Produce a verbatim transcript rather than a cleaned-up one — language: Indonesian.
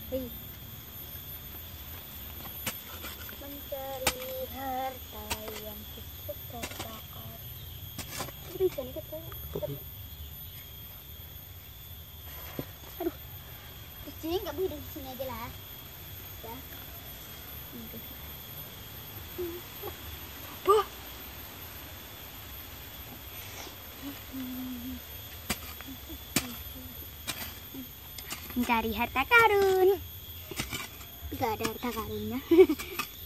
Hei. Mencari harta yang kita takar. Bisa nih kita. Aduh. Di sini nggak boleh, di sini aja lah. Ya. Wah. Mencari harta karun. Tidak ada harta karunnya.